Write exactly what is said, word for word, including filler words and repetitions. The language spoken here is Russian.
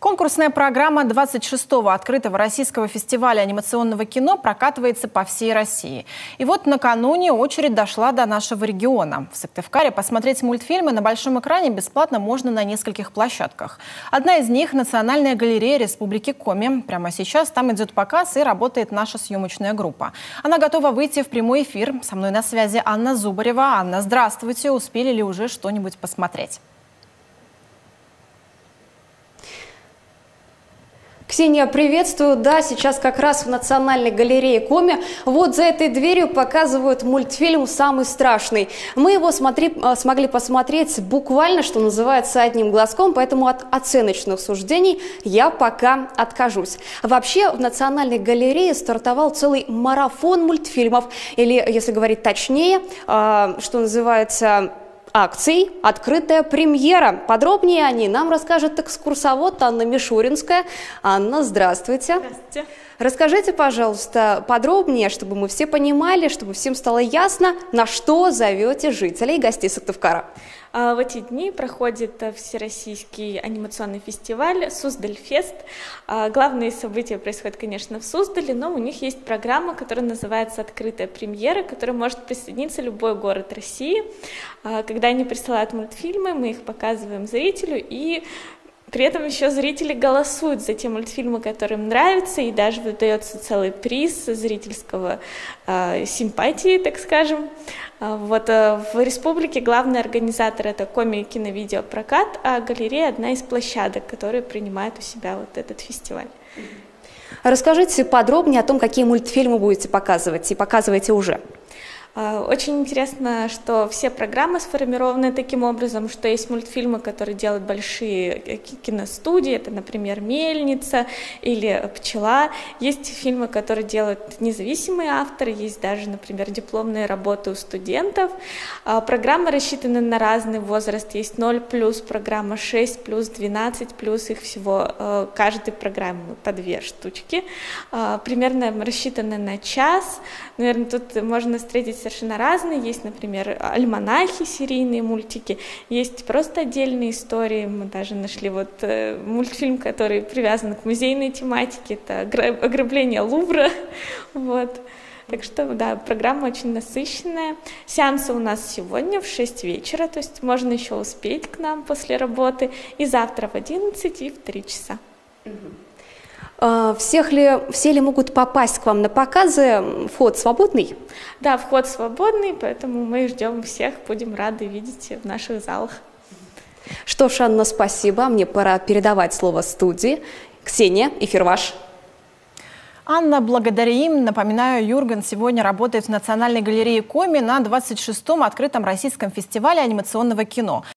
Конкурсная программа двадцать шестого открытого российского фестиваля анимационного кино прокатывается по всей России. И вот накануне очередь дошла до нашего региона. В Сыктывкаре посмотреть мультфильмы на большом экране бесплатно можно на нескольких площадках. Одна из них – Национальная галерея Республики Коми. Прямо сейчас там идет показ и работает наша съемочная группа. Она готова выйти в прямой эфир. Со мной на связи Анна Зубарева. Анна, здравствуйте. Успели ли уже что-нибудь посмотреть? Ксения, приветствую. Да, сейчас как раз в Национальной галерее Коми. Вот за этой дверью показывают мультфильм «Самый страшный». Мы его смотри, смогли посмотреть буквально, что называется, одним глазком, поэтому от оценочных суждений я пока откажусь. Вообще в Национальной галерее стартовал целый марафон мультфильмов, или, если говорить точнее, что называется... акций «Открытая премьера». Подробнее о ней нам расскажет экскурсовод Анна Мишуринская. Анна, здравствуйте. Здравствуйте. Расскажите, пожалуйста, подробнее, чтобы мы все понимали, чтобы всем стало ясно, на что зовете жителей и гостей Сыктывкара. В эти дни проходит Всероссийский анимационный фестиваль «Суздальфест». Главные события происходят, конечно, в Суздале, но у них есть программа, которая называется «Открытая премьера», к которой может присоединиться любой город России. Когда они присылают мультфильмы, мы их показываем зрителю, и при этом еще зрители голосуют за те мультфильмы, которые им нравятся, и даже выдается целый приз зрительского э, симпатии, так скажем. Вот э, в республике главный организатор — это Коми киновидеопрокат, а галерея — одна из площадок, которые принимают у себя вот этот фестиваль. Расскажите подробнее о том, какие мультфильмы будете показывать и показываете уже. Очень интересно, что все программы сформированы таким образом, что есть мультфильмы, которые делают большие киностудии, это, например, «Мельница» или «Пчела». Есть фильмы, которые делают независимые авторы, есть даже, например, дипломные работы у студентов. Программы рассчитаны на разный возраст, есть ноль плюс, программа шесть плюс, двенадцать плюс, их всего, каждой программы по две штучки. Примерно рассчитаны на час. Наверное, тут можно встретить совершенно разные. Есть, например, альманахи, серийные мультики, есть просто отдельные истории. Мы даже нашли вот э, мультфильм, который привязан к музейной тематике, это ограбление Лувра. Вот. Так что, да, программа очень насыщенная. Сеансы у нас сегодня в шесть вечера, то есть можно еще успеть к нам после работы, и завтра в одиннадцать и в три часа. Всех ли, все ли могут попасть к вам на показы? Вход свободный? Да, вход свободный, поэтому мы ждем всех, будем рады видеть в наших залах. Что ж, Анна, спасибо. Мне пора передавать слово студии. Ксения, эфир ваш. Анна, благодарим. Напоминаю, Юрген сегодня работает в Национальной галерее Коми на двадцать шестом открытом российском фестивале анимационного кино.